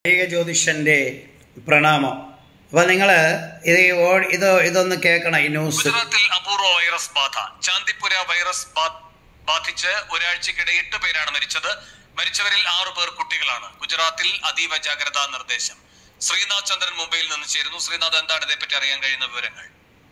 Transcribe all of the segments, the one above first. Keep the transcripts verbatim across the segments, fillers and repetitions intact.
ജ്യോതിഷന്റെ പ്രണാമം. അപ്പൊ നിങ്ങള് ഇത് ഇത് ഇതൊന്ന് കേൾക്കണം. ഈ ന്യൂസ് ഗുജറാത്തിൽ അപൂർവ വൈറസ് ബാധ. ചാന്ദിപുര വൈറസ് ബാധിച്ച് ഒരാഴ്ചക്കിടെ എട്ട് പേരാണ് മരിച്ചത്. മരിച്ചവരിൽ ആറു പേർ കുട്ടികളാണ്. ഗുജറാത്തിൽ അതീവ ജാഗ്രതാ നിർദ്ദേശം. ശ്രീനാഥ് ചന്ദ്രൻ മുംബൈയിൽ നിന്ന് ചേരുന്നു. ശ്രീനാഥ്, എന്താണ് ഇതേപ്പറ്റി അറിയാൻ കഴിയുന്ന വിവരങ്ങൾ?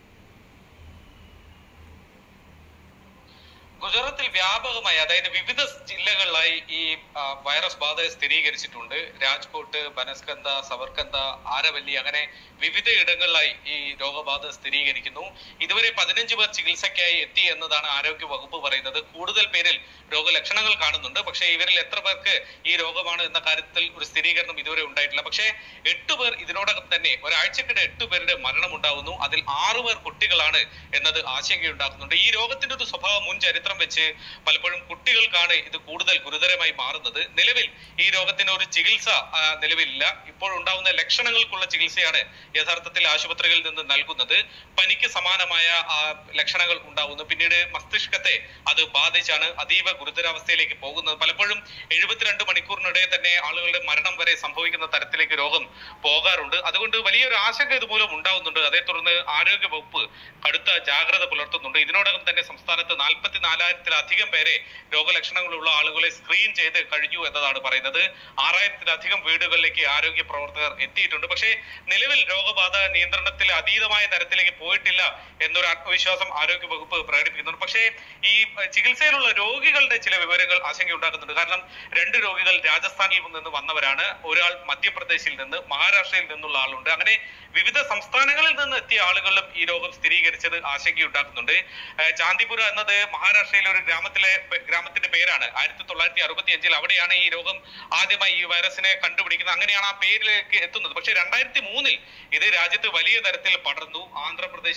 ഗുജറാത്തിൽ വ്യാപകമായി, അതായത് വിവിധ ജില്ലകളിലായി ഈ വൈറസ് ബാധ സ്ഥിരീകരിച്ചിട്ടുണ്ട്. രാജ്കോട്ട്, ബനസ്കന്ത, സവർക്കന്ത, ആരവല്ലി, അങ്ങനെ വിവിധ ഇടങ്ങളിലായി ഈ രോഗബാധ സ്ഥിരീകരിക്കുന്നു. ഇതുവരെ പതിനഞ്ച് പേർ ചികിത്സയ്ക്കായി എത്തി എന്നതാണ് ആരോഗ്യ വകുപ്പ് പറയുന്നത്. കൂടുതൽ പേരിൽ രോഗലക്ഷണങ്ങൾ കാണുന്നുണ്ട്. പക്ഷേ ഇവരിൽ എത്ര പേർക്ക് ഈ രോഗമാണ് എന്ന കാര്യത്തിൽ ഒരു സ്ഥിരീകരണം ഇതുവരെ ഉണ്ടായിട്ടില്ല. പക്ഷേ എട്ട് പേർ ഇതിനോടകം തന്നെ ഒരാഴ്ചക്കിടെ എട്ട് പേരുടെ മരണം ഉണ്ടാകുന്നു. അതിൽ ആറു പേർ കുട്ടികളാണ് എന്നത് ആശങ്കയുണ്ടാക്കുന്നുണ്ട്. ഈ രോഗത്തിന്റെ ഒരു സ്വഭാവം മുൻ ചരിത്രം വെച്ച് പലപ്പോഴും കുട്ടികൾക്കാണ് ഇത് കൂടുതൽ ഗുരുതരമായി മാറുന്നത്. നിലവിൽ ഈ രോഗത്തിന് ഒരു ചികിത്സ നിലവിലില്ല. ഇപ്പോൾ ഉണ്ടാകുന്ന ലക്ഷണങ്ങൾക്കുള്ള ചികിത്സയാണ് യഥാർത്ഥത്തിൽ ആശുപത്രികളിൽ നിന്ന് നൽകുന്നത്. പനിക്ക് സമാനമായ ലക്ഷണങ്ങൾ ഉണ്ടാകുന്നു. പിന്നീട് മസ്തിഷ്കത്തെ അത് ബാധിച്ചാണ് അതീവ ഗുരുതരാവസ്ഥയിലേക്ക് പോകുന്നത്. പലപ്പോഴും എഴുപത്തിരണ്ട് മണിക്കൂറിനിടെ തന്നെ ആളുകളുടെ മരണം വരെ സംഭവിക്കുന്ന തരത്തിലേക്ക് രോഗം പോകാറുണ്ട്. അതുകൊണ്ട് വലിയൊരു ആശങ്ക ഇതുമൂലം ഉണ്ടാകുന്നുണ്ട്. അതേ തുടർന്ന് ആരോഗ്യ വകുപ്പ് കടുത്ത ജാഗ്രത പുലർത്തുന്നുണ്ട്. ഇതിനോടകം തന്നെ സംസ്ഥാനത്ത് നാൽപ്പത്തി നാലായിരത്തിലധികം പേരെ രോഗലക്ഷണങ്ങളുള്ള ആളുകളെ സ്ക്രീൻ ചെയ്ത് കഴിഞ്ഞു എന്നതാണ് പറയുന്നത്. ആറായിരത്തിലധികം വീടുകളിലേക്ക് ആരോഗ്യ പ്രവർത്തകർ എത്തിയിട്ടുണ്ട്. പക്ഷേ നിലവിൽ രോഗബാധ നിയന്ത്രണത്തിൽ അതീതമായ തരത്തിലേക്ക് പോയിട്ടില്ല എന്നൊരു ആത്മവിശ്വാസം ആരോഗ്യ വകുപ്പ് പ്രകടിപ്പിക്കുന്നുണ്ട്. പക്ഷേ ഈ ചികിത്സയിലുള്ള രോഗികളുടെ ചില വിവരങ്ങൾ ആശങ്കയുണ്ടാക്കുന്നുണ്ട്. കാരണം രണ്ട് രോഗികൾ രാജസ്ഥാനിൽ നിന്ന് വന്നവരാണ്. ഒരാൾ മധ്യപ്രദേശിൽ നിന്ന്, മഹാരാഷ്ട്രയിൽ നിന്നുള്ള ആളുണ്ട്. അങ്ങനെ വിവിധ സംസ്ഥാനങ്ങളിൽ നിന്ന് എത്തിയ ആളുകളിലും ഈ രോഗം സ്ഥിരീകരിച്ചത് ആശങ്കയുണ്ടാക്കുന്നുണ്ട്. ചാന്ദിപുര എന്നത് മഹാരാഷ്ട്രയിലെ ഒരു ഗ്രാമത്തിലെ ഗ്രാമത്തിന്റെ പേരാണ്. ആയിരത്തി തൊള്ളായിരത്തി അറുപത്തി അഞ്ചിൽ അവിടെയാണ് ഈ രോഗം ആദ്യമായി ഈ വൈറസിനെ കണ്ടുപിടിക്കുന്നത്. അങ്ങനെയാണ് ആ പേരിലേക്ക് എത്തുന്നത്. പക്ഷെ രണ്ടായിരത്തി മൂന്നിൽ ഇത് രാജ്യത്ത് വലിയ തരത്തിൽ പടർന്നു. ആന്ധ്രാപ്രദേശ്.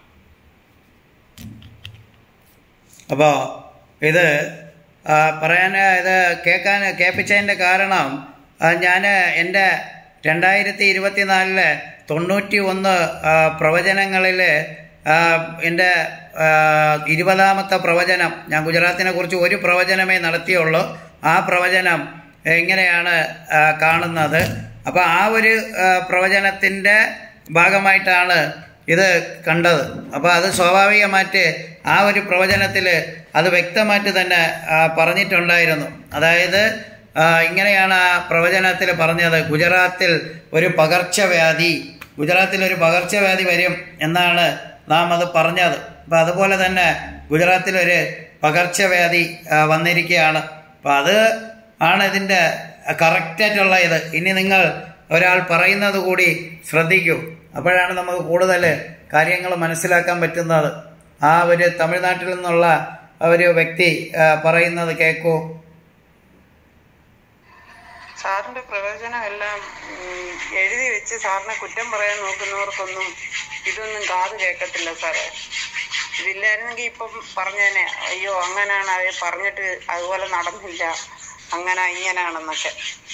അപ്പോ ഇത് പറയാൻ ഇത് കേൾക്കാൻ കേൾപ്പിച്ചതിൻ്റെ കാരണം ഞാൻ എൻ്റെ രണ്ടായിരത്തി ഇരുപത്തിനാലില് തൊണ്ണൂറ്റി ഒന്ന് പ്രവചനങ്ങളിൽ എൻ്റെ ഇരുപതാമത്തെ പ്രവചനം, ഞാൻ ഗുജറാത്തിനെ കുറിച്ച് ഒരു പ്രവചനമേ നടത്തിയുള്ളൂ. ആ പ്രവചനം എങ്ങനെയാണ് കാണുന്നത്? അപ്പോൾ ആ ഒരു പ്രവചനത്തിൻ്റെ ഭാഗമായിട്ടാണ് ഇത് കണ്ടത്. അപ്പോൾ അത് സ്വാഭാവികമായിട്ട് ആ ഒരു പ്രവചനത്തിൽ അത് വ്യക്തമായിട്ട് തന്നെ പറഞ്ഞിട്ടുണ്ടായിരുന്നു. അതായത് ഇങ്ങനെയാണ് ആ പ്രവചനത്തിൽ പറഞ്ഞത്: ഗുജറാത്തിൽ ഒരു പകർച്ചവ്യാധി ഗുജറാത്തിൽ ഒരു പകർച്ചവ്യാധി വരും എന്നാണ് നാം അത് പറഞ്ഞത്. അപ്പം അതുപോലെ തന്നെ ഗുജറാത്തിലൊരു പകർച്ചവ്യാധി വന്നിരിക്കുകയാണ്. അപ്പം അത് ആണ് ഇതിൻ്റെ കറക്റ്റായിട്ടുള്ള ഇത്. ഇനി നിങ്ങൾ ഒരാൾ പറയുന്നത് കൂടി ശ്രദ്ധിക്കൂ. അപ്പോഴാണ് നമുക്ക് കൂടുതൽ കാര്യങ്ങൾ മനസ്സിലാക്കാൻ പറ്റുന്നത്. ആ ഒരു തമിഴ്നാട്ടിൽ നിന്നുള്ള ഒരു വ്യക്തി പറയുന്നത് കേൾക്കൂ. സാറിന്റെ പ്രവചനം എല്ലാം എഴുതി വെച്ച് സാറിനെ കുറ്റം പറയാൻ നോക്കുന്നവർക്കൊന്നും ഇതൊന്നും കാത് കേൾക്കത്തില്ല സാറേ. ഇതില്ലായിരുന്നെങ്കിൽ ഇപ്പം പറഞ്ഞേനെ, അയ്യോ അങ്ങനാണ്, അത് പറഞ്ഞിട്ട് അതുപോലെ നടന്നില്ല, അങ്ങനെ ഇങ്ങനാണെന്നൊക്കെ.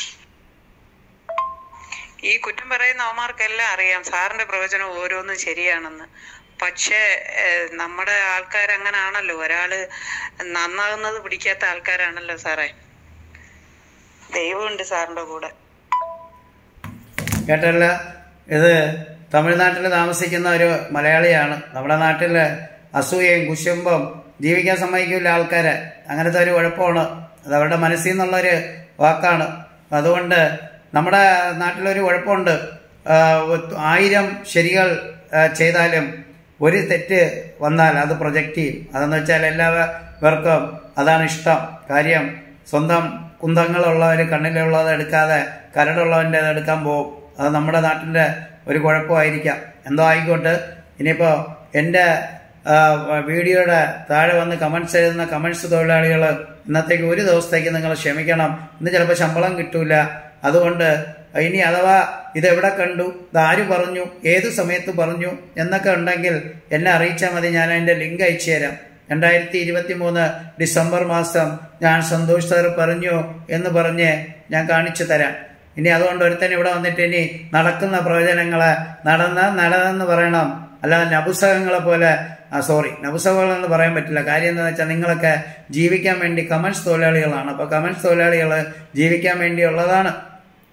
ഈ കുറ്റം പറയുന്ന അവന്മാർക്കെല്ലാം അറിയാം സാറിന്റെ പ്രവചനം ഓരോന്നും ശരിയാണെന്ന്. പക്ഷേ നമ്മുടെ ആൾക്കാരങ്ങനാണല്ലോ, ഒരാള് നന്നാകുന്നത് പിടിക്കാത്ത ആൾക്കാരാണല്ലോ സാറേ. ദൈവമുണ്ട് സാറിന്റെ കൂടെ. കേട്ടല്ല, ഇത് തമിഴ്നാട്ടിൽ താമസിക്കുന്ന ഒരു മലയാളിയാണ്. നമ്മുടെ നാട്ടിൽ അസൂയയും കുശുമ്പും ജീവിക്കാൻ സമ്മതിക്കില്ല ആൾക്കാരെ. അങ്ങനത്തെ ഒരു കുഴപ്പമാണ്. അത് അവരുടെ മനസ്സിൽ നിന്നുള്ളൊരു വാക്കാണ്. അതുകൊണ്ട് നമ്മുടെ നാട്ടിലൊരു കുഴപ്പമുണ്ട്. ആയിരം ശരികൾ ചെയ്താലും ഒരു തെറ്റ് വന്നാൽ അത് പ്രൊജക്റ്റ് ചെയ്യും. അതെന്ന് വെച്ചാൽ എല്ലാവർക്കും അതാണ് ഇഷ്ടം. കാര്യം സ്വന്തം കുന്തങ്ങളുള്ളവർ കണ്ണിലുള്ളത് എടുക്കാതെ കരടുള്ളവൻ്റെ അത് എടുക്കാൻ പോകും. അത് നമ്മുടെ നാട്ടിൻ്റെ ഒരു കുഴപ്പമായിരിക്കാം. എന്തോ ആയിക്കോട്ടെ. ഇനിയിപ്പോൾ എൻ്റെ വീഡിയോയുടെ താഴെ വന്ന് കമൻസ് എഴുതുന്ന കമൻസ് തൊഴിലാളികൾ ഇന്നത്തേക്ക് ഒരു ദിവസത്തേക്ക് നിങ്ങൾ ക്ഷമിക്കണം. ഇന്ന് ചിലപ്പോൾ ശമ്പളം കിട്ടൂല. അതുകൊണ്ട് ഇനി അഥവാ ഇതെവിടെ കണ്ടു, ഇതാര് പറഞ്ഞു, ഏത് സമയത്ത് പറഞ്ഞു എന്നൊക്കെ ഉണ്ടെങ്കിൽ എന്നെ അറിയിച്ചാൽ മതി. ഞാൻ അതിൻ്റെ ലിങ്ക് അയച്ചു തരാം. രണ്ടായിരത്തി ഇരുപത്തി മൂന്ന് ഡിസംബർ മാസം ഞാൻ സന്തോഷ് സാർ പറഞ്ഞു എന്ന് പറഞ്ഞ് ഞാൻ കാണിച്ചു തരാം. ഇനി അതുകൊണ്ട് ഒരുത്തൻ ഇവിടെ വന്നിട്ട് ഇനി നടക്കുന്ന പ്രവചനങ്ങളെ നടന്ന നടന്നെന്ന് പറയണം. അല്ലാതെ നപുസകങ്ങളെ പോലെ സോറി നപുസകങ്ങളെന്ന് പറയാൻ പറ്റില്ല. കാര്യം എന്താണെന്ന് വെച്ചാൽ നിങ്ങളൊക്കെ ജീവിക്കാൻ വേണ്ടി കമൻസ് തൊഴിലാളികളാണ്. അപ്പോൾ കമൻസ് തൊഴിലാളികൾ ജീവിക്കാൻ വേണ്ടിയുള്ളതാണ്.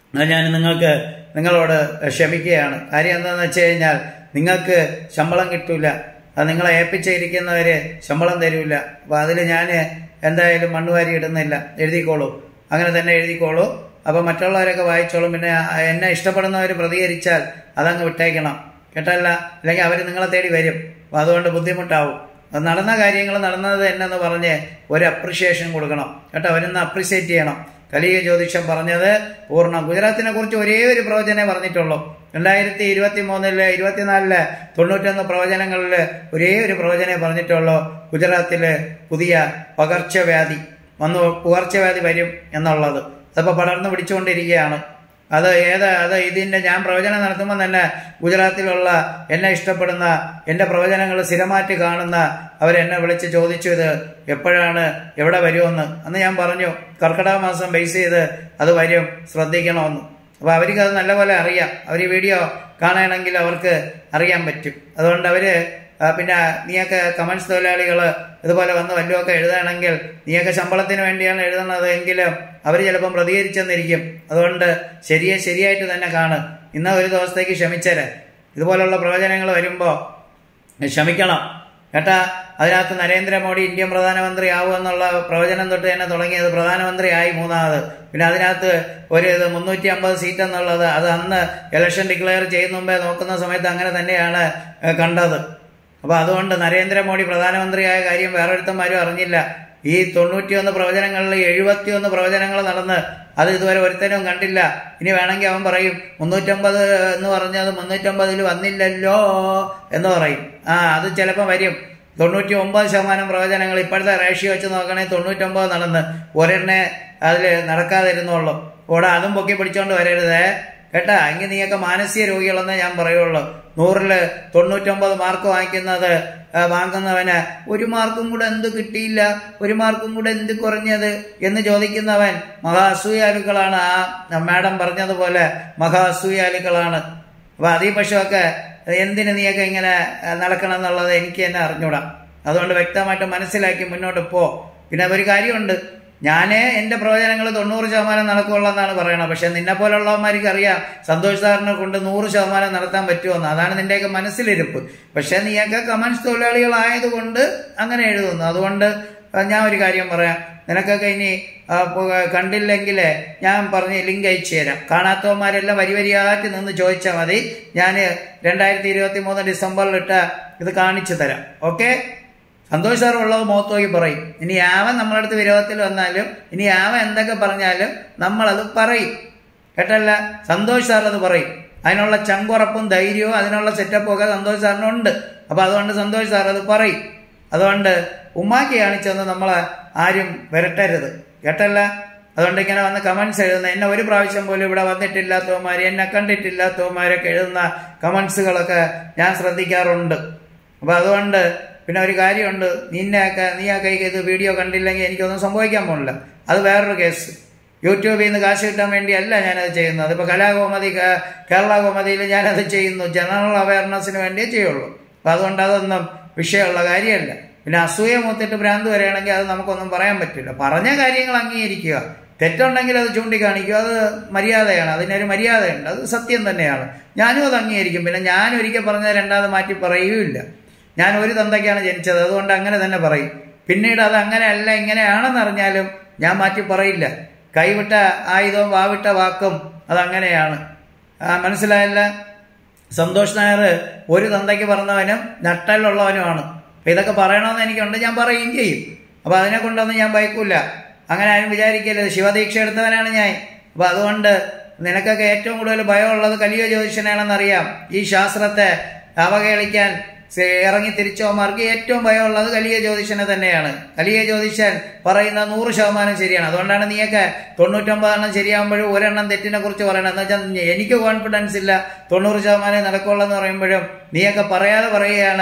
അത് ഞാൻ നിങ്ങൾക്ക് നിങ്ങളോട് ക്ഷമിക്കുകയാണ്. കാര്യം എന്താണെന്ന് വെച്ച് കഴിഞ്ഞാൽ നിങ്ങൾക്ക് ശമ്പളം കിട്ടൂല, അത് നിങ്ങളെ ഏൽപ്പിച്ചിരിക്കുന്നവർ ശമ്പളം തരൂല. അപ്പോൾ അതിൽ ഞാൻ എന്തായാലും മണ്ണുവാരി ഇടുന്നില്ല. എഴുതിക്കോളൂ, അങ്ങനെ തന്നെ എഴുതിക്കോളൂ. അപ്പോൾ മറ്റുള്ളവരൊക്കെ വായിച്ചോളും. പിന്നെ എന്നെ ഇഷ്ടപ്പെടുന്നവർ പ്രതികരിച്ചാൽ അതങ്ങ് വിട്ടേക്കണം കേട്ടല്ല, അല്ലെങ്കിൽ അവർ നിങ്ങളെ തേടി വരും. അപ്പോൾ അതുകൊണ്ട് ബുദ്ധിമുട്ടാവും. അത് നടന്ന കാര്യങ്ങൾ നടന്നത് എന്നെന്ന് പറഞ്ഞ് ഒരു അപ്രിഷിയേഷൻ കൊടുക്കണം കേട്ടോ. അവരൊന്ന് അപ്രിഷിയേറ്റ് ചെയ്യണം. കലിക ജ്യോതിഷം പറഞ്ഞത് പൂർണ്ണം. ഗുജറാത്തിനെ കുറിച്ച് ഒരേ ഒരു പ്രവചനമേ പറഞ്ഞിട്ടുള്ളൂ. രണ്ടായിരത്തി ഇരുപത്തി മൂന്നില് ഇരുപത്തിനാലില് തൊണ്ണൂറ്റൊന്ന് പ്രവചനങ്ങളിൽ ഒരേ ഒരു പ്രവചനമേ പറഞ്ഞിട്ടുള്ളൂ. ഗുജറാത്തില് പുതിയ പകർച്ചവ്യാധി വന്നു, പകർച്ചവ്യാധി വരും എന്നുള്ളത്. അതിപ്പോൾ പടർന്നു പിടിച്ചുകൊണ്ടിരിക്കുകയാണ്. അത് ഏത് അത് ഇതിൻ്റെ ഞാൻ പ്രവചനം നടത്തുമ്പോൾ തന്നെ ഗുജറാത്തിലുള്ള എന്നെ ഇഷ്ടപ്പെടുന്ന എൻ്റെ പ്രവചനങ്ങൾ സ്ഥിരമാറ്റി കാണുന്ന അവരെന്നെ വിളിച്ച് ചോദിച്ചു ഇത് എപ്പോഴാണ് എവിടെ വരുമെന്ന്. അന്ന് ഞാൻ പറഞ്ഞു കർക്കിടക മാസം ബേസ് ചെയ്ത് അത് വരും, ശ്രദ്ധിക്കണമെന്ന്. അപ്പോൾ അവർക്ക് അത് നല്ലപോലെ അറിയാം. അവർ ഈ വീഡിയോ കാണുകയാണെങ്കിൽ അവർക്ക് അറിയാൻ പറ്റും. അതുകൊണ്ട് അവർ പിന്നെ നീയൊക്കെ കമൻസ് തൊഴിലാളികൾ ഇതുപോലെ വന്ന് വല്ലതുമൊക്കെ എഴുതുകയാണെങ്കിൽ നീയൊക്കെ ശമ്പളത്തിന് വേണ്ടിയാണ് എഴുതുന്നത് എങ്കിലും അവർ ചിലപ്പം പ്രതികരിച്ചെന്നിരിക്കും. അതുകൊണ്ട് ശരിയെ ശരിയായിട്ട് തന്നെ കാണും. ഇന്ന് ഒരു ദിവസത്തേക്ക് ക്ഷമിച്ചേരെ. ഇതുപോലുള്ള പ്രവചനങ്ങൾ വരുമ്പോൾ ക്ഷമിക്കണം കേട്ടാ. അതിനകത്ത് നരേന്ദ്രമോദി ഇന്ത്യൻ പ്രധാനമന്ത്രി ആവുമെന്നുള്ള പ്രവചനം തൊട്ട് തന്നെ തുടങ്ങിയത് പ്രധാനമന്ത്രി ആയി മൂന്നാമത്. പിന്നെ അതിനകത്ത് ഒരു ഇത് മുന്നൂറ്റി അമ്പത് സീറ്റ് എന്നുള്ളത് അത് അന്ന് ഇലക്ഷൻ ഡിക്ലെയർ ചെയ്യുന്ന മുമ്പേ നോക്കുന്ന സമയത്ത് അങ്ങനെ തന്നെയാണ് കണ്ടത്. അപ്പോൾ അതുകൊണ്ട് നരേന്ദ്രമോദി പ്രധാനമന്ത്രിയായ കാര്യം വേറൊരുത്തന്മാരും അറിഞ്ഞില്ല. ഈ തൊണ്ണൂറ്റിയൊന്ന് പ്രവചനങ്ങളിൽ എഴുപത്തിയൊന്ന് പ്രവചനങ്ങൾ നടന്ന് അത് ഇതുവരെ ഒരുത്തനും കണ്ടില്ല. ഇനി വേണമെങ്കിൽ അവൻ പറയും മുന്നൂറ്റമ്പത് എന്ന് പറഞ്ഞത് മുന്നൂറ്റമ്പതിൽ വന്നില്ലല്ലോ എന്ന് പറയും. ആ അത് ചിലപ്പോൾ വരും. തൊണ്ണൂറ്റി ഒമ്പത് ശതമാനം പ്രവചനങ്ങൾ ഇപ്പോഴത്തെ റേഷ്യോ വെച്ച് നോക്കണമെങ്കിൽ തൊണ്ണൂറ്റൊമ്പത് നടന്ന് ഒരെണ്ണേ അതിൽ നടക്കാതിരുന്നുള്ളൂ. ഇവിടെ അതും പൊക്കി പിടിച്ചോണ്ട് വരരുതേ കേട്ടാ. എങ്കിൽ നീയൊക്കെ മാനസിക രോഗികളെന്നേ ഞാൻ പറയുള്ളൂ. നൂറില് തൊണ്ണൂറ്റൊമ്പത് മാർക്ക് വാങ്ങിക്കുന്നത് വാങ്ങുന്നവന് ഒരു മാർക്കും കൂടെ എന്ത് കിട്ടിയില്ല, ഒരു മാർക്കും കൂടെ എന്ത് കുറഞ്ഞത് എന്ന് ചോദിക്കുന്നവൻ മഹാ അസൂയാലുക്കളാണ്. ആ മാഡം പറഞ്ഞതുപോലെ മഹാ അസൂയാലുക്കളാണ്. അപ്പൊ അതീ പക്ഷമൊക്കെ എന്തിന് നീയൊക്കെ ഇങ്ങനെ നടക്കണം എന്നുള്ളത് എനിക്ക് തന്നെ അറിഞ്ഞൂടാ. അതുകൊണ്ട് വ്യക്തമായിട്ട് മനസ്സിലാക്കി മുന്നോട്ട് പോ. പിന്നെ ഒരു കാര്യമുണ്ട്, ഞാനേ എൻ്റെ പ്രവചനങ്ങൾ തൊണ്ണൂറ് ശതമാനം നടക്കുള്ളൂ എന്നാണ് പറയണത്. പക്ഷെ നിന്നെ പോലുള്ളവന്മാർക്ക് അറിയാം സന്തോഷ് സാറിനെ കൊണ്ട് നൂറ് ശതമാനം നടത്താൻ പറ്റുമെന്ന്. അതാണ് നിന്റെയൊക്കെ മനസ്സിലിരിപ്പ്. പക്ഷെ നീയൊക്കെ കമൻസ് തൊഴിലാളികളായതുകൊണ്ട് അങ്ങനെ എഴുതുന്നു. അതുകൊണ്ട് ഞാൻ ഒരു കാര്യം പറയാം, നിനക്കൊക്കെ ഇനി കണ്ടില്ലെങ്കിൽ ഞാൻ പറഞ്ഞ് ലിങ്ക് അയച്ചു തരാം. കാണാത്തവന്മാരെല്ലാം വരി വരിയായിട്ട് നിന്ന് ചോദിച്ചാൽ മതി. ഞാൻ രണ്ടായിരത്തി ഇരുപത്തി മൂന്ന് ഡിസംബറിലിട്ട് ഇത് കാണിച്ചു തരാം. ഓക്കെ, സന്തോഷ് സാർ ഉള്ളത് മുഖത്ത് നോക്കി പറയും. ഇനി ആവൻ നമ്മളെ അടുത്ത് വിരോധത്തിൽ വന്നാലും ഇനി ആവൻ എന്തൊക്കെ പറഞ്ഞാലും നമ്മളത് പറയും കേട്ടല്ല. സന്തോഷ് സാർ അത് പറയും. അതിനുള്ള ചങ്കുറപ്പും ധൈര്യവും അതിനുള്ള സെറ്റപ്പും ഒക്കെ സന്തോഷ് സാറിനുണ്ട്. അപ്പൊ അതുകൊണ്ട് സന്തോഷ് സാർ അത് പറയും. അതുകൊണ്ട് ഉമ്മാക്കി കാണിച്ചൊന്ന് നമ്മളെ ആരും വരട്ടരുത് കേട്ടല്ല. അതുകൊണ്ട് ഇങ്ങനെ വന്ന് കമൻസ് എഴുതുന്ന എന്നെ ഒരു പ്രാവശ്യം പോലും ഇവിടെ വന്നിട്ടില്ലാത്തവന്മാർ എന്നെ കണ്ടിട്ടില്ലാത്തവന്മാരൊക്കെ എഴുതുന്ന കമൻസുകളൊക്കെ ഞാൻ ശ്രദ്ധിക്കാറുണ്ട്. അപ്പൊ അതുകൊണ്ട് പിന്നെ ഒരു കാര്യമുണ്ട്, നിന്നെയൊക്കെ നീ ആ കൈക്ക് ഇത് വീഡിയോ കണ്ടില്ലെങ്കിൽ എനിക്കൊന്നും സംഭവിക്കാൻ പോണില്ല. അത് വേറൊരു കേസ്. യൂട്യൂബിൽ നിന്ന് കാശ് കിട്ടാൻ വേണ്ടിയല്ല ഞാനത് ചെയ്യുന്നത്. അതിപ്പോൾ കലാകൗമുദി കേരള കൗമുദിയിൽ ഞാനത് ചെയ്യുന്നു, ജനറൽ അവയർനെസ്സിന് വേണ്ടിയേ ചെയ്യുള്ളൂ. അപ്പം അതുകൊണ്ട് അതൊന്നും വിഷയമുള്ള കാര്യമല്ല. പിന്നെ അസൂയ മൂത്തിട്ട് ഭ്രാന്ത് വരികയാണെങ്കിൽ അത് നമുക്കൊന്നും പറയാൻ പറ്റില്ല. പറഞ്ഞ കാര്യങ്ങൾ അംഗീകരിക്കുക, തെറ്റുണ്ടെങ്കിൽ അത് ചൂണ്ടിക്കാണിക്കുക, അത് മര്യാദയാണ്. അതിനൊരു മര്യാദയുണ്ട്, അത് സത്യം തന്നെയാണ്. ഞാനും അത് അംഗീകരിക്കും. പിന്നെ ഞാൻ ഒരിക്കൽ പറഞ്ഞത് രണ്ടാമത് മാറ്റി പറയുകയില്ല. ഞാൻ ഒരു തന്തയ്ക്കാണ് ജനിച്ചത്, അതുകൊണ്ട് അങ്ങനെ തന്നെ പറയും. പിന്നീട് അത് അങ്ങനെയല്ല ഇങ്ങനെയാണെന്നറിഞ്ഞാലും ഞാൻ മാറ്റി പറയില്ല. കൈവിട്ട ആയുധവും വാവിട്ട വാക്കും അതങ്ങനെയാണ്. മനസ്സിലായല്ല. സന്തോഷ് നായർ ഒരു തന്തയ്ക്ക് പറഞ്ഞവനും നട്ടലുള്ളവനുമാണ്. അപ്പം ഇതൊക്കെ പറയണമെന്ന് എനിക്കുണ്ട്, ഞാൻ പറയുകയും ചെയ്യും. അപ്പം അതിനെ കൊണ്ടൊന്നും ഞാൻ ഭയക്കൂല. അങ്ങനെ ആരും വിചാരിക്കരുത്. ശിവദീക്ഷ എടുത്തവനാണ് ഞാൻ. അപ്പം അതുകൊണ്ട് നിനക്കൊക്കെ ഏറ്റവും കൂടുതൽ ഭയമുള്ളത് കലിക ജ്യോതിഷനാണെന്നറിയാം. ഈ ശാസ്ത്രത്തെ അവഹേളിക്കാൻ ഇറങ്ങി തിരിച്ചവന്മാർക്ക് ഏറ്റവും ഭയമുള്ളത് കലിക ജ്യോതിഷനെ തന്നെയാണ്. കലിക ജ്യോതിഷൻ പറയുന്ന നൂറ് ശതമാനം ശരിയാണ്. അതുകൊണ്ടാണ് നീയൊക്കെ തൊണ്ണൂറ്റൊമ്പതെണ്ണം ശരിയാകുമ്പോഴും ഒരെണ്ണം തെറ്റിനെ കുറിച്ച് പറയണം. എന്ന് വെച്ചാൽ എനിക്ക് കോൺഫിഡൻസ് ഇല്ല തൊണ്ണൂറ് ശതമാനം നടക്കുള്ളൂ എന്ന് പറയുമ്പോഴും നീയൊക്കെ പറയാതെ പറയുകയാണ്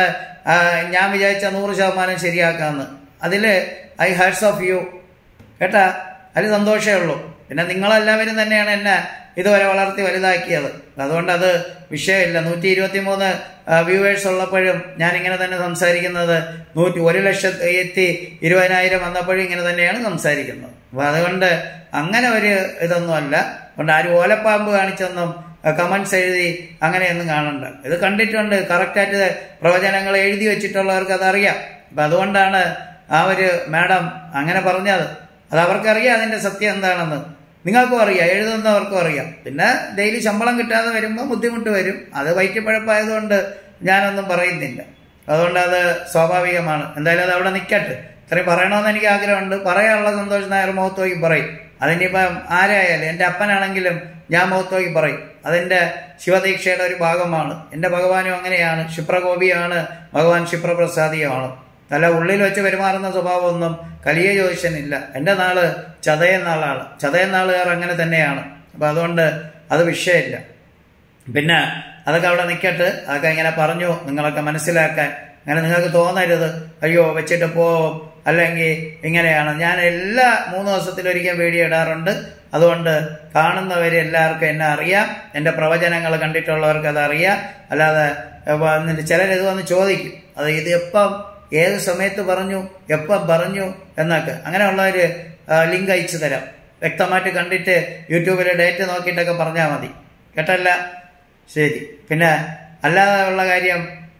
ഞാൻ വിചാരിച്ച നൂറ് ശതമാനം ശരിയാക്കാമെന്ന്. അതിൽ ഐ ഹാറ്റ്സ് ഓഫ് യു കേട്ടാ, അതിൽ സന്തോഷമേ ഉള്ളൂ. പിന്നെ നിങ്ങളെല്ലാവരും തന്നെയാണ് എന്നെ ഇതുവരെ വളർത്തി വലുതാക്കിയത്. അതുകൊണ്ട് അത് വിഷയമില്ല. നൂറ്റി ഇരുപത്തി മൂന്ന് വ്യൂവേഴ്സ് ഉള്ളപ്പോഴും ഞാനിങ്ങനെ തന്നെ സംസാരിക്കുന്നത്. നൂറ്റി ഒരു ലക്ഷത്തി ഇരുപതിനായിരം വന്നപ്പോഴും ഇങ്ങനെ തന്നെയാണ് സംസാരിക്കുന്നത്. അപ്പം അതുകൊണ്ട് അങ്ങനെ ഒരു ഇതൊന്നുമല്ല. അതുകൊണ്ട് ആരും ഓലപ്പാമ്പ് കാണിച്ചൊന്നും കമന്റ്സ് എഴുതി അങ്ങനെയൊന്നും കാണണ്ട. ഇത് കണ്ടിട്ടുണ്ട്, കറക്റ്റായിട്ട് പ്രവചനങ്ങൾ എഴുതി വെച്ചിട്ടുള്ളവർക്ക് അതറിയാം. അപ്പം അതുകൊണ്ടാണ് ആ ഒരു മാഡം അങ്ങനെ പറഞ്ഞത്. അത് അവർക്കറിയാം അതിൻ്റെ സത്യം എന്താണെന്ന്. നിങ്ങൾക്കും അറിയാം, എഴുതുന്നവർക്കും അറിയാം. പിന്നെ ഡെയിലി ശമ്പളം കിട്ടാതെ വരുമ്പോൾ ബുദ്ധിമുട്ട് വരും. അത് വയറ്റിപ്പഴപ്പായതുകൊണ്ട് ഞാനൊന്നും പറയുന്നില്ല. അതുകൊണ്ട് അത് സ്വാഭാവികമാണ്. എന്തായാലും അത് അവിടെ നിൽക്കട്ടെ. ഇത്രയും പറയണമെന്ന് എനിക്ക് ആഗ്രഹമുണ്ട്. പറയാനുള്ള സന്തോഷം നായർ മുഖത്ത് നോക്കി പറയും. അതിനിപ്പം ആരായാലും, എൻ്റെ അപ്പനാണെങ്കിലും ഞാൻ മുഖത്ത് നോക്കി പറയും. അതെൻ്റെ ശിവദീക്ഷയുടെ ഒരു ഭാഗമാണ്. എൻ്റെ ഭഗവാനും അങ്ങനെയാണ്. ക്ഷിപ്രകോപിയാണ് ഭഗവാൻ, ക്ഷിപ്രപ്രസാദിയുമാണ്. നല്ല ഉള്ളിൽ വെച്ച് പെരുമാറുന്ന സ്വഭാവമൊന്നും കലിയ ജ്യോതിഷനില്ല. എൻ്റെ നാള് ചതയ നാളാണ്. ചതയ നാളുകാർ അങ്ങനെ തന്നെയാണ്. അപ്പം അതുകൊണ്ട് അത് വിഷയമില്ല. പിന്നെ അതൊക്കെ അവിടെ നിൽക്കട്ടെ. അതൊക്കെ ഇങ്ങനെ പറഞ്ഞു നിങ്ങളൊക്കെ മനസ്സിലാക്കാൻ. അങ്ങനെ നിങ്ങൾക്ക് തോന്നരുത് അയ്യോ വെച്ചിട്ട് പോവും അല്ലെങ്കിൽ ഇങ്ങനെയാണ്. ഞാൻ എല്ലാ മൂന്ന് ദിവസത്തിലൊരിക്കൽ വീഡിയോ ഇടാറുണ്ട്. അതുകൊണ്ട് കാണുന്നവര് എല്ലാവർക്കും എന്നെ അറിയാം. എൻ്റെ പ്രവചനങ്ങൾ കണ്ടിട്ടുള്ളവർക്ക് അത് അറിയാം. അല്ലാതെ ചിലരിത് വന്ന് ചോദിക്കും, അത് ഇത് എപ്പം ഏത് സമയത്ത് പറഞ്ഞു, എപ്പം പറഞ്ഞു എന്നൊക്കെ. അങ്ങനെയുള്ളവർ ലിങ്ക് അയച്ചു തരാം. വ്യക്തമായിട്ട് കണ്ടിട്ട് യൂട്യൂബിലെ ഡേറ്റ് നോക്കിയിട്ടൊക്കെ പറഞ്ഞാൽ മതി. കേട്ടല്ല? ശരി. പിന്നെ അല്ലാതെ ഉള്ള കാര്യം,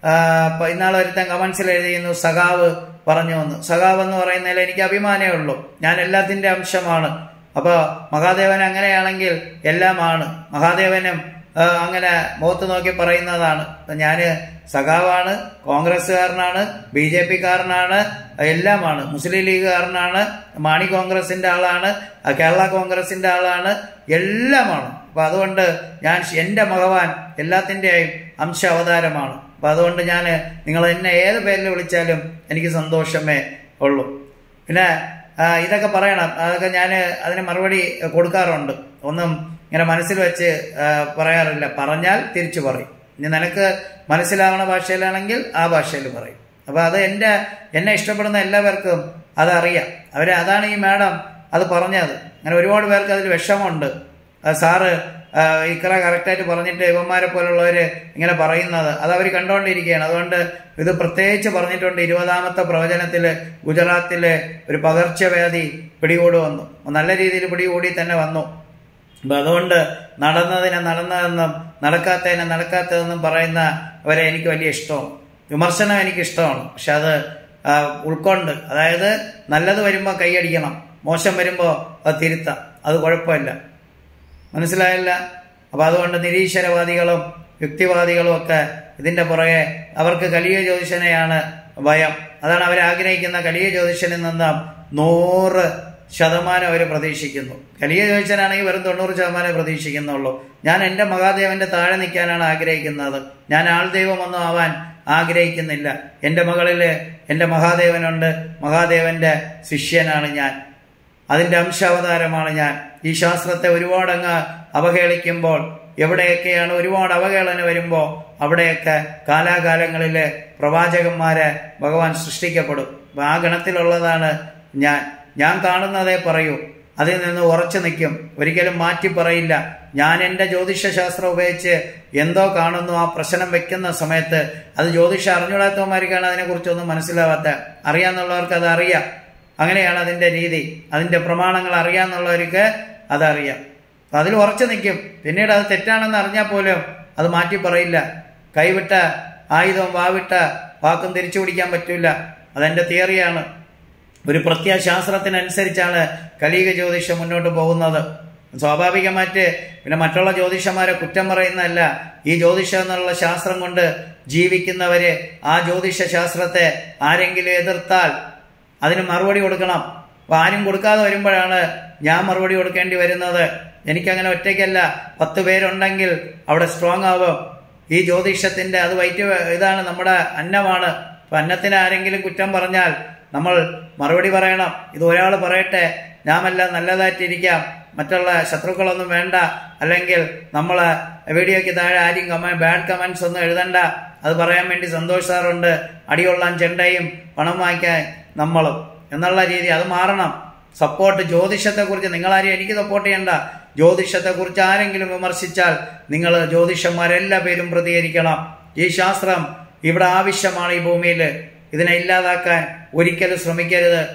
ഇന്നാളെ ഒരുത്തൻ കമന്റ്സിൽ എഴുതിയിരുന്നു സഖാവ് പറഞ്ഞു എന്ന്. സഖാവ് എന്ന് പറയുന്നതിൽ എനിക്ക് അഭിമാനമേ ഉള്ളൂ. ഞാൻ എല്ലാത്തിൻ്റെ അംശമാണ്. അപ്പോൾ മഹാദേവൻ അങ്ങനെയാണെങ്കിൽ എല്ലാമാണ്. മഹാദേവനും അങ്ങനെ മുഖത്ത് നോക്കി പറയുന്നതാണ്. ഞാൻ സഖാവാണ്, കോൺഗ്രസ്സുകാരനാണ്, ബി ജെ പിക്കാരനാണ്, എല്ലാമാണ്. മുസ്ലിം ലീഗുകാരനാണ്, മാണി കോൺഗ്രസിന്റെ ആളാണ്, കേരള കോൺഗ്രസിന്റെ ആളാണ്, എല്ലാമാണ്. അപ്പൊ അതുകൊണ്ട് ഞാൻ എൻ്റെ ഭഗവാൻ എല്ലാത്തിൻ്റെയും അംശ അവതാരമാണ്. അപ്പൊ അതുകൊണ്ട് ഞാൻ നിങ്ങൾ എന്നെ ഏത് പേരിൽ വിളിച്ചാലും എനിക്ക് സന്തോഷമേ ഉള്ളൂ. പിന്നെ ഇതൊക്കെ പറയണം, അതൊക്കെ ഞാൻ അതിന് മറുപടി കൊടുക്കാറുണ്ട്. ഒന്നും ഇങ്ങനെ മനസ്സിൽ വെച്ച് പറയാറില്ല. പറഞ്ഞാൽ തിരിച്ചു പറയും. ഇനി നിനക്ക് മനസ്സിലാവണ ഭാഷയിലാണെങ്കിൽ ആ ഭാഷയിൽ പറയും. അപ്പൊ അത് എൻ്റെ എന്നെ ഇഷ്ടപ്പെടുന്ന എല്ലാവർക്കും അതറിയാം. അവരെ അതാണ് ഈ മാഡം അത് പറഞ്ഞത്. അങ്ങനെ ഒരുപാട് പേർക്ക് അതിൽ വിഷമമുണ്ട്. സാറ് ഇത്ര കറക്റ്റായിട്ട് പറഞ്ഞിട്ട് ഇവന്മാരെ പോലുള്ളവർ ഇങ്ങനെ പറയുന്നത് അത് അവർ കണ്ടുകൊണ്ടിരിക്കുകയാണ്. അതുകൊണ്ട് ഇത് പ്രത്യേകിച്ച് പറഞ്ഞിട്ടുണ്ട്. ഇരുപതാമത്തെ പ്രവചനത്തിൽ ഗുജറാത്തിൽ ഒരു പകർച്ചവ്യാധി പിടികൂടി വന്നു. നല്ല രീതിയിൽ പിടികൂടി തന്നെ വന്നു. അപ്പം അതുകൊണ്ട് നടന്നതിനെ നടന്നതെന്നും നടക്കാത്തതിനെ നടക്കാത്തതെന്നും പറയുന്നവരെ എനിക്ക് വലിയ ഇഷ്ടമാണ്. വിമർശനം എനിക്കിഷ്ടമാണ്. പക്ഷെ അത് ഉൾക്കൊണ്ട്, അതായത് നല്ലത് വരുമ്പോൾ കൈയടിക്കണം, മോശം വരുമ്പോൾ അത് തിരുത്താം. അത് കുഴപ്പമില്ല. മനസ്സിലായില്ല? അപ്പം അതുകൊണ്ട് നിരീശ്വരവാദികളും യുക്തിവാദികളും ഒക്കെ ഇതിൻ്റെ പുറകെ അവർക്ക് കലിയ ജ്യോതിഷനെയാണ് ഭയം. അതാണ് അവർ ആഗ്രഹിക്കുന്ന. കലിയ ജ്യോതിഷനിൽ നിന്നും നൂറ് ശതമാനം അവർ പ്രതീക്ഷിക്കുന്നു. കലിയ ജ്യോതിഷനാണെങ്കിൽ വെറും തൊണ്ണൂറ് ശതമാനം പ്രതീക്ഷിക്കുന്നുള്ളൂ. ഞാൻ എൻ്റെ മഹാദേവന്റെ താഴെ നിൽക്കാനാണ് ആഗ്രഹിക്കുന്നത്. ഞാൻ ആൾദൈവമൊന്നും ആവാൻ ആഗ്രഹിക്കുന്നില്ല. എൻ്റെ മകളിൽ എൻ്റെ മഹാദേവനുണ്ട്. മഹാദേവന്റെ ശിഷ്യനാണ് ഞാൻ. അതിൻ്റെ അംശാവതാരമാണ് ഞാൻ. ഈ ശാസ്ത്രത്തെ ഒരുപാടങ്ങ് അവഹേളിക്കുമ്പോൾ, എവിടെയൊക്കെയാണ് ഒരുപാട് അവഹേളന വരുമ്പോൾ അവിടെയൊക്കെ കാലാകാലങ്ങളിൽ പ്രവാചകന്മാരെ ഭഗവാൻ സൃഷ്ടിക്കപ്പെടും. ആ ഗണത്തിലുള്ളതാണ് ഞാൻ. ഞാൻ കാണുന്നതേ പറയൂ. അതിൽ നിന്ന് ഉറച്ചു നിൽക്കും. ഒരിക്കലും മാറ്റി പറയില്ല. ഞാൻ എൻ്റെ ജ്യോതിഷശാസ്ത്രം ഉപയോഗിച്ച് എന്തോ കാണുന്നു, ആ പ്രശ്നം വെക്കുന്ന സമയത്ത് അത് ജ്യോതിഷം അറിഞ്ഞുകൂടാത്തവന്മാർക്കാണ് അതിനെക്കുറിച്ചൊന്നും മനസ്സിലാവാത്ത. അറിയാന്നുള്ളവർക്ക് അത് അറിയാം. അങ്ങനെയാണ് അതിൻ്റെ രീതി. അതിൻ്റെ പ്രമാണങ്ങൾ അറിയാന്നുള്ളവർക്ക് അതറിയാം. അതിൽ ഉറച്ചു നിൽക്കും. പിന്നീട് അത് തെറ്റാണെന്ന് അറിഞ്ഞാൽ പോലും അത് മാറ്റി പറയില്ല. കൈവിട്ട ആയുധവും വാവിട്ട വാക്കും തിരിച്ചു പിടിക്കാൻ പറ്റില്ല. അതെൻ്റെ തിയറിയാണ്. ഒരു പ്രത്യയശാസ്ത്രത്തിനനുസരിച്ചാണ് കലിയുഗ ജ്യോതിഷം മുന്നോട്ട് പോകുന്നത്. സ്വാഭാവികമായിട്ട് പിന്നെ മറ്റുള്ള ജ്യോതിഷന്മാരെ കുറ്റം പറയുന്നതല്ല. ഈ ജ്യോതിഷം എന്നുള്ള ശാസ്ത്രം കൊണ്ട് ജീവിക്കുന്നവര് ആ ജ്യോതിഷ ശാസ്ത്രത്തെ ആരെങ്കിലും എതിർത്താൽ അതിന് മറുപടി കൊടുക്കണം. അപ്പൊ ആരും കൊടുക്കാതെ വരുമ്പോഴാണ് ഞാൻ മറുപടി കൊടുക്കേണ്ടി വരുന്നത്. എനിക്കങ്ങനെ ഒറ്റയ്ക്കല്ല, പത്ത് പേരുണ്ടെങ്കിൽ അവിടെ സ്ട്രോങ് ആവും. ഈ ജ്യോതിഷത്തിന്റെ അത് വൈറ്റ് ഇതാണ്, നമ്മുടെ അന്നമാണ്. അപ്പൊ അന്നത്തിന് ആരെങ്കിലും കുറ്റം പറഞ്ഞാൽ നമ്മൾ മറുപടി പറയണം. ഇത് ഒരാൾ പറയട്ടെ, ഞാമെല്ലാം നല്ലതായിട്ടിരിക്കാം, മറ്റുള്ള ശത്രുക്കളൊന്നും വേണ്ട, അല്ലെങ്കിൽ നമ്മൾ വീഡിയോയ്ക്ക് താഴെ ആരും കമന്റ് ബാഡ് കമന്റ്സ് ഒന്നും എഴുതണ്ട. അത് പറയാൻ വേണ്ടി സന്തോഷ് സാറുണ്ട്. അടികൊള്ളാൻ ചെണ്ടയും പണം വാങ്ങിക്കാൻ നമ്മളും എന്നുള്ള രീതി അത് മാറണം. സപ്പോർട്ട് ജ്യോതിഷത്തെക്കുറിച്ച് നിങ്ങളാരും എനിക്ക് സപ്പോർട്ട് ചെയ്യണ്ട. ജ്യോതിഷത്തെക്കുറിച്ച് ആരെങ്കിലും വിമർശിച്ചാൽ നിങ്ങൾ ജ്യോതിഷന്മാരെല്ലാ പേരും പ്രതികരിക്കണം. ഈ ശാസ്ത്രം ഇവിടെ ആവശ്യമാണ്. ഈ ഭൂമിയിൽ ഇതിനെ ഇല്ലാതാക്കാൻ ഒരിക്കലും ശ്രമിക്കരുത്.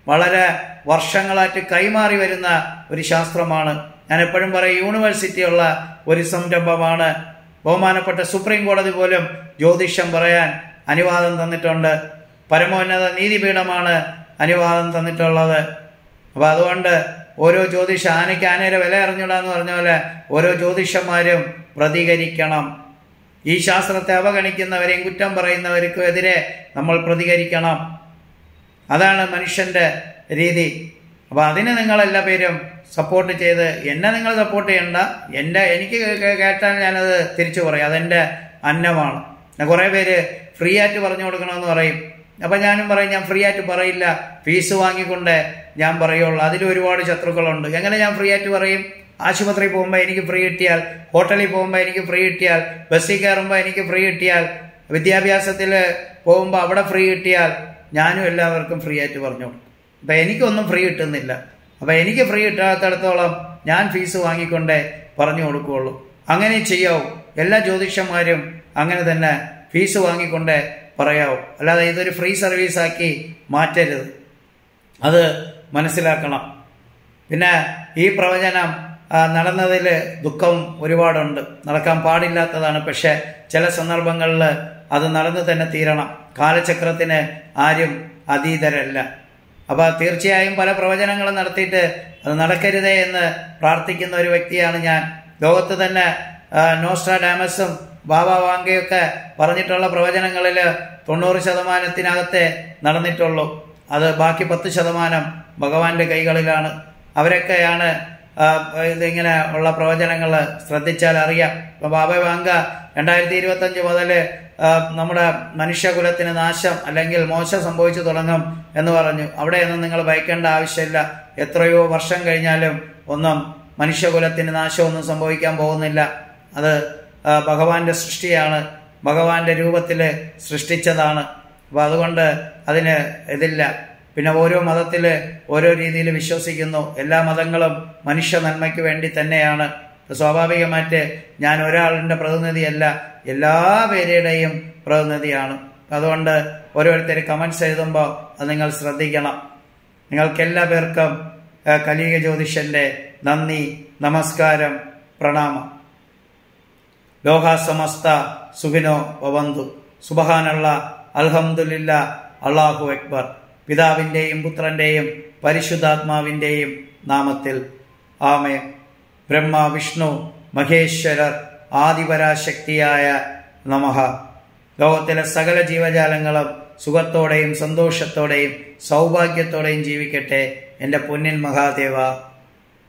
വളരെ വർഷങ്ങളായിട്ട് കൈമാറി വരുന്ന ഒരു ശാസ്ത്രമാണ്. ഞാൻ എപ്പോഴും പറയും, യൂണിവേഴ്സിറ്റിയുള്ള ഒരു സംരംഭമാണ്. ബഹുമാനപ്പെട്ട സുപ്രീം കോടതി പോലും ജ്യോതിഷം പറയാൻ അനുവാദം തന്നിട്ടുണ്ട്. പരമോന്നത നീതിപീഠമാണ് അനുവാദം തന്നിട്ടുള്ളത്. അപ്പം അതുകൊണ്ട് ഓരോ ജ്യോതിഷ ആനയ്ക്ക് ആനയുടെ വില അറിഞ്ഞൂടാന്ന് പറഞ്ഞ പോലെ ഓരോ ജ്യോതിഷന്മാരും പ്രതികരിക്കണം. ഈ ശാസ്ത്രത്തെ അവഗണിക്കുന്നവരെയും കുറ്റം പറയുന്നവർക്കും എതിരെ നമ്മൾ പ്രതികരിക്കണം. അതാണ് മനുഷ്യൻ്റെ രീതി. അപ്പോൾ അതിന് നിങ്ങളെല്ലാ പേരും സപ്പോർട്ട് ചെയ്ത്, എന്നെ നിങ്ങൾ സപ്പോർട്ട് ചെയ്യണ്ട, എൻ്റെ എനിക്ക് കേട്ടാൽ ഞാനത് തിരിച്ചു പറയും, അതെൻ്റെ അന്നമാണ്. കുറേ പേര് ഫ്രീ ആയിട്ട് പറഞ്ഞു കൊടുക്കണമെന്ന് പറയും. അപ്പം ഞാനും പറയും, ഞാൻ ഫ്രീ ആയിട്ട് പറയില്ല, ഫീസ് വാങ്ങിക്കൊണ്ട് ഞാൻ പറയുള്ളൂ. അതിൽ ഒരുപാട് ശത്രുക്കളുണ്ട്. എങ്ങനെ ഞാൻ ഫ്രീ ആയിട്ട് പറയും? ആശുപത്രിയിൽ പോകുമ്പോൾ എനിക്ക് ഫ്രീ കിട്ടിയാൽ, ഹോട്ടലിൽ പോകുമ്പോൾ എനിക്ക് ഫ്രീ കിട്ടിയാൽ, ബസ്സിൽ കയറുമ്പോൾ എനിക്ക് ഫ്രീ കിട്ടിയാൽ, വിദ്യാഭ്യാസത്തിൽ പോകുമ്പോൾ അവിടെ ഫ്രീ കിട്ടിയാൽ ഞാനും എല്ലാവർക്കും ഫ്രീ ആയിട്ട് പറഞ്ഞു കൊടുക്കും. അപ്പം എനിക്കൊന്നും ഫ്രീ കിട്ടുന്നില്ല. അപ്പം എനിക്ക് ഫ്രീ കിട്ടാത്തിടത്തോളം ഞാൻ ഫീസ് വാങ്ങിക്കൊണ്ടേ പറഞ്ഞു കൊടുക്കുകയുള്ളൂ. അങ്ങനെ ചെയ്യാവൂ. എല്ലാ ജ്യോതിഷന്മാരും അങ്ങനെ തന്നെ ഫീസ് വാങ്ങിക്കൊണ്ടേ പറയാവൂ. അല്ലാതെ ഇതൊരു ഫ്രീ സർവീസാക്കി മാറ്റരുത്. അത് മനസ്സിലാക്കണം. പിന്നെ ഈ പ്രവചനം നടന്നതിൽ ദുഃഖം ഒരുപാടുണ്ട്. നടക്കാൻ പാടില്ലാത്തതാണ്. പക്ഷെ ചില സന്ദർഭങ്ങളിൽ അത് നടന്നു തന്നെ തീരണം. കാലചക്രത്തിന് ആരും അതീതരല്ല. അപ്പോൾ തീർച്ചയായും പല പ്രവചനങ്ങളും നടത്തിയിട്ട് അത് നടക്കരുതേ എന്ന് പ്രാർത്ഥിക്കുന്ന ഒരു വ്യക്തിയാണ് ഞാൻ. ലോകത്ത് തന്നെ നോസ്ട്രാഡാമസും ബാബ വാങ്കയൊക്കെ പറഞ്ഞിട്ടുള്ള പ്രവചനങ്ങളിൽ തൊണ്ണൂറ് ശതമാനത്തിനകത്തെ നടന്നിട്ടുള്ളൂ. അത് ബാക്കി പത്ത് ശതമാനം ഭഗവാന്റെ കൈകളിലാണ്. അവരൊക്കെയാണ് ഇതിങ്ങനെ ഉള്ള പ്രവചനങ്ങൾ ശ്രദ്ധിച്ചാൽ അറിയാം. ഇപ്പം ബാബ വാങ്ക രണ്ടായിരത്തി ഇരുപത്തഞ്ച് മുതൽ നമ്മുടെ മനുഷ്യകുലത്തിന് നാശം അല്ലെങ്കിൽ മോശം സംഭവിച്ചു തുടങ്ങും എന്ന് പറഞ്ഞു. അവിടെയൊന്നും നിങ്ങൾ ഭയക്കേണ്ട ആവശ്യമില്ല. എത്രയോ വർഷം കഴിഞ്ഞാലും ഒന്നും മനുഷ്യകുലത്തിന് നാശമൊന്നും സംഭവിക്കാൻ പോകുന്നില്ല. അത് ഭഗവാന്റെ സൃഷ്ടിയാണ്, ഭഗവാന്റെ രൂപത്തിൽ സൃഷ്ടിച്ചതാണ്. അപ്പോൾ അതുകൊണ്ട് അതിന് ഇതില്ല. പിന്നെ ഓരോ മതത്തിൽ ഓരോ രീതിയിൽ വിശ്വസിക്കുന്നു. എല്ലാ മതങ്ങളും മനുഷ്യ നന്മയ്ക്ക് വേണ്ടി തന്നെയാണ്. സ്വാഭാവികമായിട്ട് ഞാൻ ഒരാളിൻ്റെ പ്രതിനിധിയല്ല, എല്ലാ പേരുടെയും പ്രതിനിധിയാണ്. അതുകൊണ്ട് ഓരോരുത്തർ കമൻസ് എഴുതുമ്പോൾ അത് നിങ്ങൾ ശ്രദ്ധിക്കണം. നിങ്ങൾക്കെല്ലാ പേർക്കും കലിയുഗ ജ്യോതിഷൻ്റെ നന്ദി, നമസ്കാരം, പ്രണാമം. ലോകാ സമസ്ത സുഖിനോ ഭവന്തു. സുബ്ഹാനല്ലാഹ്, അൽഹംദുലില്ലാഹ്, അല്ലാഹു അക്ബർ. പിതാവിൻ്റെയും പുത്രൻ്റെയും പരിശുദ്ധാത്മാവിൻ്റെയും നാമത്തിൽ ആമേൻ. ബ്രഹ്മ വിഷ്ണു മഹേശ്വരർ ആദിപരാശക്തിയായ നമഃ. ലോകത്തിലെ സകല ജീവജാലങ്ങളും സുഖത്തോടെയും സന്തോഷത്തോടെയും സൗഭാഗ്യത്തോടെയും ജീവിക്കട്ടെ. എൻ്റെ പൊന്നിൻ മഹാദേവ